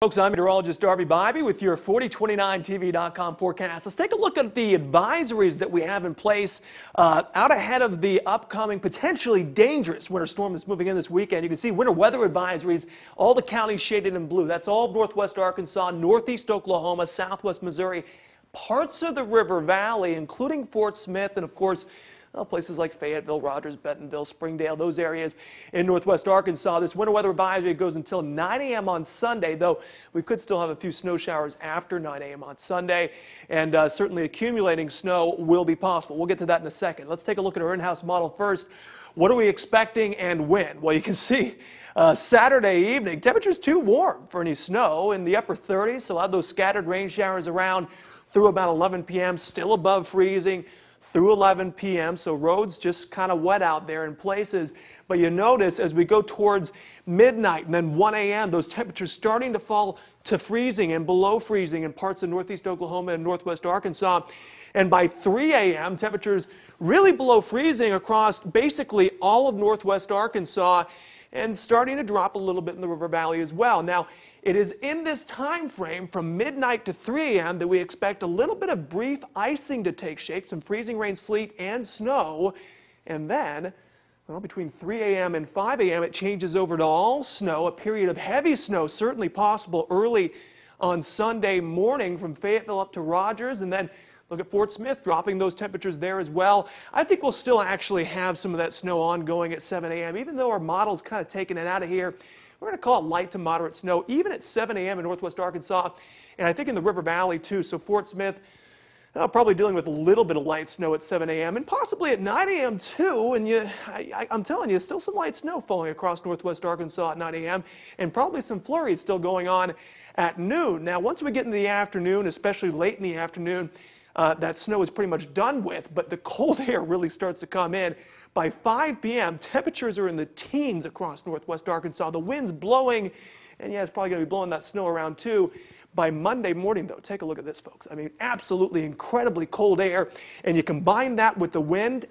Folks, I'm meteorologist Darby with your 4029tv.com forecast. Let's take a look at the advisories that we have in place out ahead of the upcoming potentially dangerous winter storm that's moving in this weekend. You can see winter weather advisories, all the counties shaded in blue. That's all of northwest Arkansas, northeast Oklahoma, southwest Missouri, parts of the River Valley, including Fort Smith, and of course, places like Fayetteville, Rogers, Bentonville, Springdale, those areas in northwest Arkansas. This winter weather advisory goes until 9 a.m. on Sunday, though we could still have a few snow showers after 9 a.m. on Sunday, and certainly accumulating snow will be possible. We'll get to that in a second. Let's take a look at our in-house model first. What are we expecting and when? Well, you can see Saturday evening, temperatures too warm for any snow in the upper 30s, so we'll have those scattered rain showers around through about 11 p.m., still above freezing through 11 p.m., so roads just kind of wet out there in places. But you notice as we go towards midnight and then 1 a.m., those temperatures starting to fall to freezing and below freezing in parts of northeast Oklahoma and northwest Arkansas. And by 3 a.m., temperatures really below freezing across basically all of northwest Arkansas and starting to drop a little bit in the River Valley as well. Now, it is in this time frame from midnight to 3 a.m. that we expect a little bit of brief icing to take shape, some freezing rain, sleet, and snow. And then, well, between 3 a.m. and 5 a.m., it changes over to all snow, a period of heavy snow certainly possible early on Sunday morning from Fayetteville up to Rogers, and then look at Fort Smith, dropping those temperatures there as well. I think we'll still actually have some of that snow ongoing at 7 a.m., even though our model's kind of taking it out of here. We're going to call it light to moderate snow, even at 7 a.m. in northwest Arkansas, and I think in the River Valley too. So Fort Smith, probably dealing with a little bit of light snow at 7 a.m. and possibly at 9 a.m. too. And I'm telling you, still some light snow falling across northwest Arkansas at 9 a.m. and probably some flurries still going on at noon. Now, once we get into the afternoon, especially late in the afternoon, that snow is pretty much done with, but the cold air really starts to come in. By 5 p.m., temperatures are in the teens across northwest Arkansas. The wind's blowing, and yeah, it's probably going to be blowing that snow around too. By Monday morning, though, take a look at this, folks. I mean, absolutely incredibly cold air, and you combine that with the wind,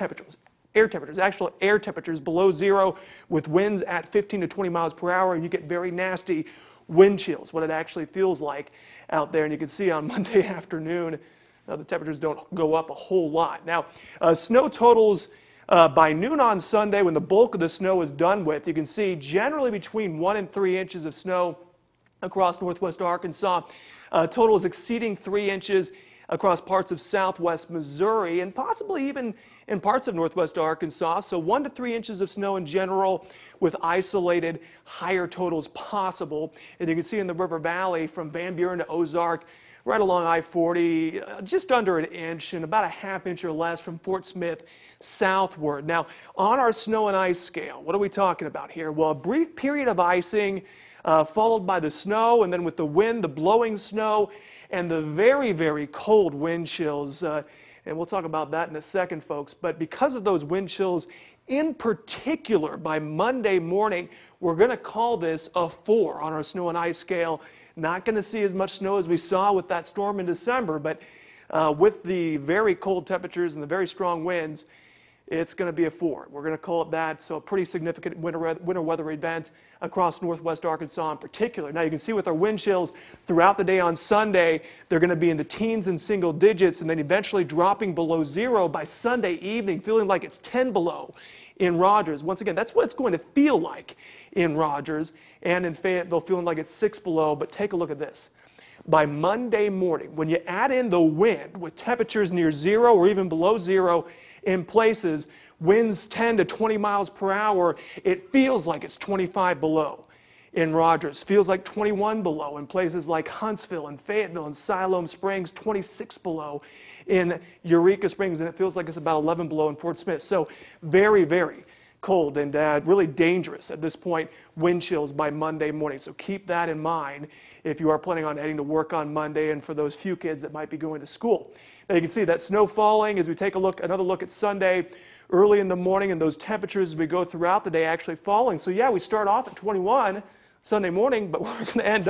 actual air temperatures below zero with winds at 15 to 20 miles per hour, and you get very nasty wind chills, what it actually feels like out there. And you can see on Monday afternoon, the temperatures don't go up a whole lot. Now, snow totals by noon on Sunday, when the bulk of the snow is done with, you can see generally between 1 and 3 inches of snow across northwest Arkansas. Totals exceeding 3 inches across parts of southwest Missouri and possibly even in parts of northwest Arkansas. So 1 to 3 inches of snow in general with isolated higher totals possible. And you can see in the River Valley from Van Buren to Ozark, right along I-40, just under an inch and about a half inch or less from Fort Smith southward. Now, on our snow and ice scale, what are we talking about here? Well, a brief period of icing followed by the snow, and then with the wind, the blowing snow, and the very, very cold wind chills. And we'll talk about that in a second, folks. But because of those wind chills, in particular, by Monday morning, we're going to call this a 4 on our snow and ice scale. Not going to see as much snow as we saw with that storm in December, but with the very cold temperatures and the very strong winds, it's going to be a 4. We're going to call it that, so a pretty significant winter weather event across northwest Arkansas in particular. Now, you can see with our wind chills throughout the day on Sunday, they're going to be in the teens and single digits, and then eventually dropping below zero by Sunday evening, feeling like it's 10 below in Rogers. Once again, that's what it's going to feel like in Rogers, and in Fayetteville, feeling like it's 6 below. But take a look at this. By Monday morning, when you add in the wind with temperatures near zero or even below zero in places, winds 10 to 20 miles per hour, it feels like it's 25 below in Rogers. Feels like 21 below in places like Huntsville and Fayetteville and Siloam Springs, 26 below in Eureka Springs, and it feels like it's about 11 below in Fort Smith. So very, very cold and really dangerous at this point, wind chills by Monday morning. So keep that in mind if you are planning on heading to work on Monday, and for those few kids that might be going to school. Now you can see that snow falling as we take another look at Sunday early in the morning, and those temperatures as we go throughout the day actually falling. So yeah, we start off at 21 Sunday morning, but we're going to end up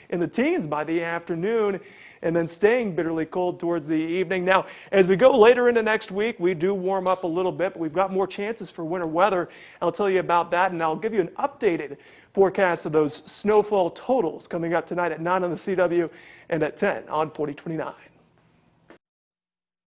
in the teens by the afternoon, and then staying bitterly cold towards the evening. Now, as we go later into next week, we do warm up a little bit, but we've got more chances for winter weather. I'll tell you about that, and I'll give you an updated forecast of those snowfall totals coming up tonight at 9 on the CW and at 10 on 4029.